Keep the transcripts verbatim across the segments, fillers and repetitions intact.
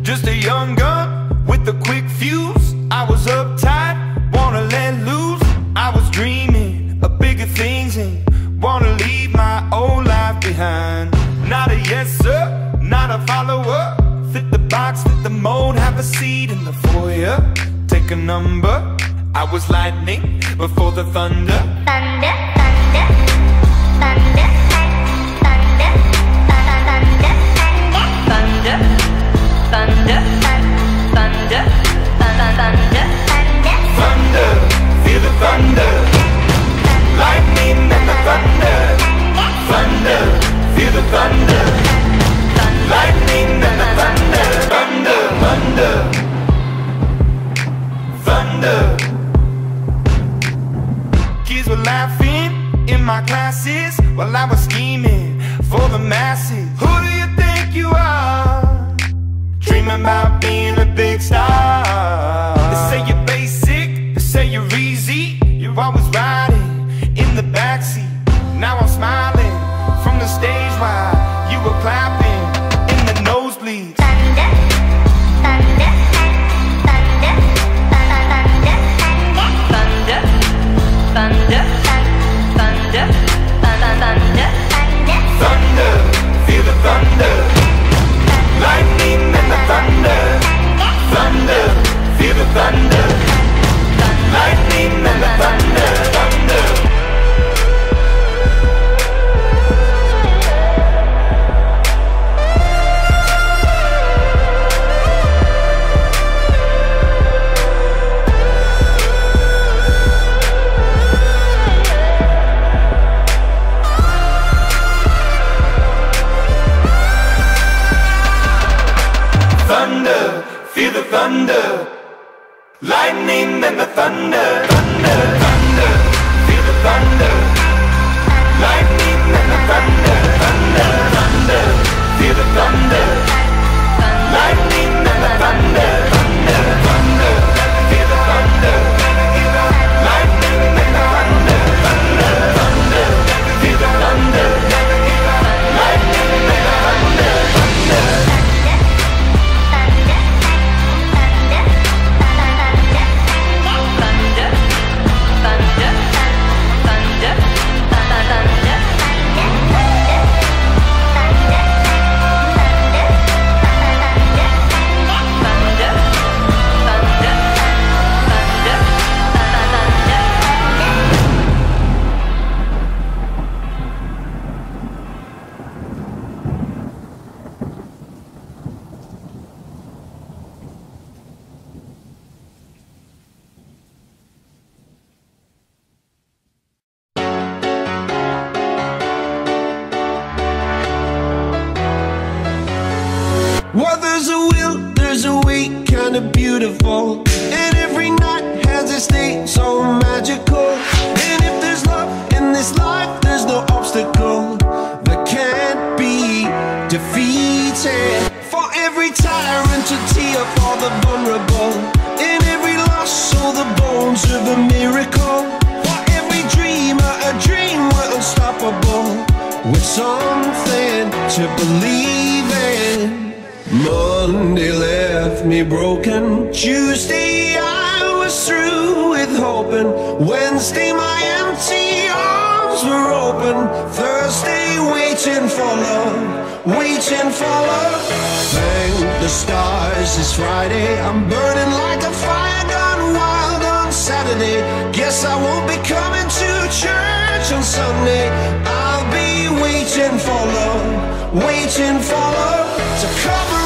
Just a young gun with a quick fuse. I was uptight, wanna let loose. I was dreaming of bigger things and wanna leave my old life behind. Not a yes sir, not a follower. Fit the box, fit the mold, have a seat in the foyer. Take a number. I was lightning before the thunder. Thunder, thunder, thunder, thunder, thunder, thunder, thunder, thunder, thunder, thunder, thunder, feel the thunder, lightning and the thunder, thunder, feel the thunder, lightning and the thunder, thunder, thunder, thunder. Kids were laughing in my classes while I was scheming for the masses. Who do you think you are? Dreaming about being a big star. They say you're basic, they say you're easy. You're always riding in the backseat. Now I'm smiling from the stage while you were clapping in the nosebleeds. thunder, thunder, thunder, thunder, thunder, thunder, thunder, thunder, thunder, feel the thunder, lightning and the thunder, thunder, feel the thunder, lightning and the thunder, thunder. Thunder, feel the thunder, lightning and the thunder, thunder, thunder, feel the thunder, lightning and the thunder, thunder, thunder, feel the thunder, lightning and the thunder, thunder, thunder, feel the thunder, lightning and the thunder, thunder, thunder, feel the thunder, lightning and the thunder, thunder. Well, there's a will, there's a way, kinda beautiful. And every night has its day so magical. And if there's love in this life, there's no obstacle that can't be defeated. For every tyrant to tear for the vulnerable. In every loss, so the bones of a miracle. For every dreamer, a dream we're unstoppable. With something to believe in. Monday left me broken. Tuesday I was through with hoping. Wednesday my empty arms were open. Thursday waiting for love, waiting for love. Thank the stars it's Friday. I'm burning like a fire gone wild on Saturday. Guess I won't be coming to church on Sunday. I'll be waiting for love, waiting for love to come around.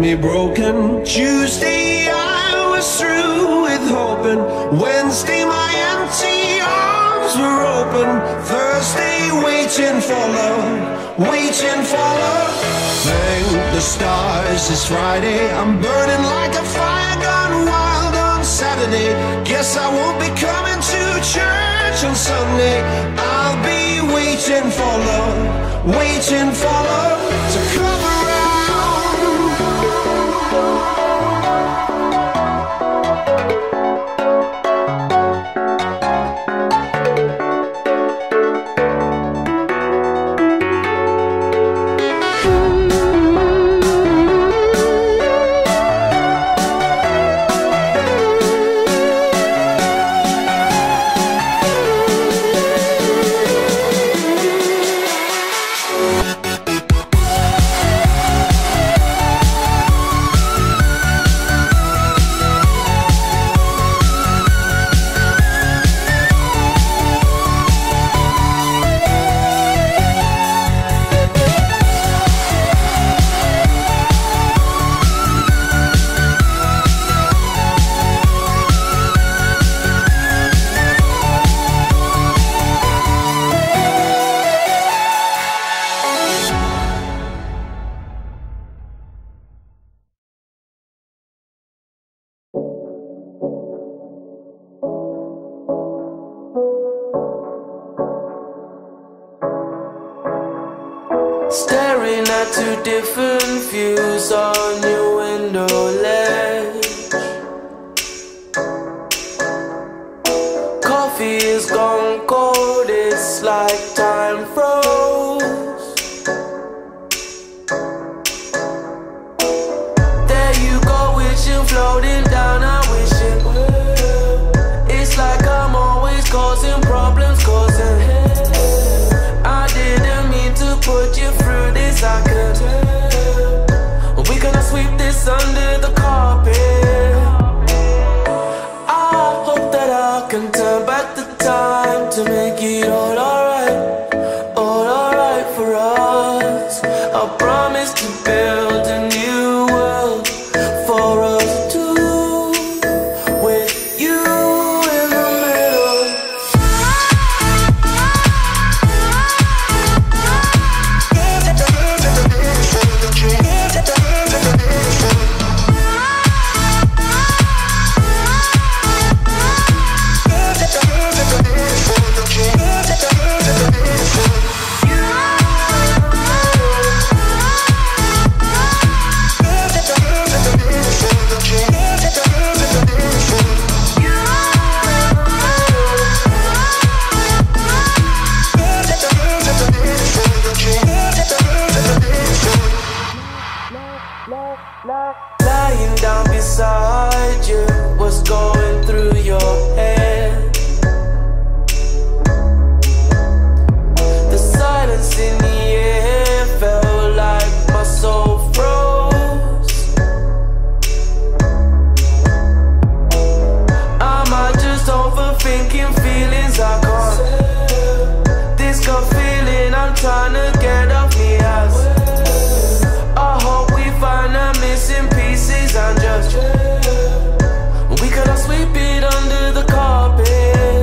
me broken. Tuesday I was through with hoping. Wednesday my empty arms were open. Thursday waiting for love, waiting for love. Thank the stars it's Friday. I'm burning like a fire gone wild on Saturday. Guess I won't be coming to church on Sunday. I'll be waiting for love, waiting for love to come around. Staring at two different views on your window ledge. Coffee is gone cold, it's like time froze. There you go, wishing, floating down, I wish it will. It's like I'm always causing problems, causing hell. I didn't mean to put you through this, I could tell. We gonna sweep this under the carpet. I hope that I can turn back the time to make it all alright, all alright for us. I promise to build a new world for us two, with you in the middle. Lying down beside you, what's going through your head? The silence in the air felt like my soul froze. Am I just overthinking feelings I can't? This gut feeling I'm trying to get off me ass. I hope we find the missing pieces and just we could all sweep it under the carpet.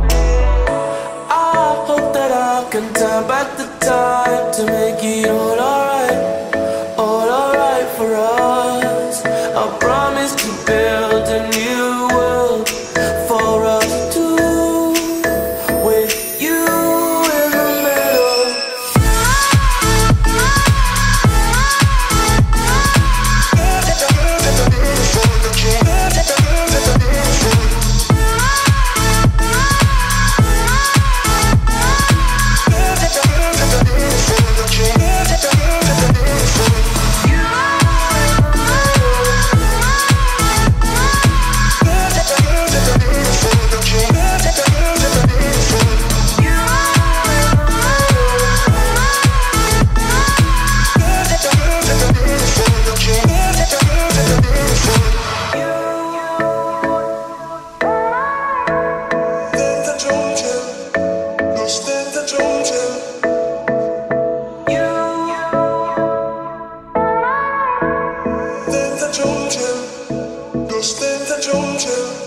I hope that I can turn back the time to make it all alright, all alright for us. I promise to build a new world for us two, with you in the middle. things I told you, those things I told you.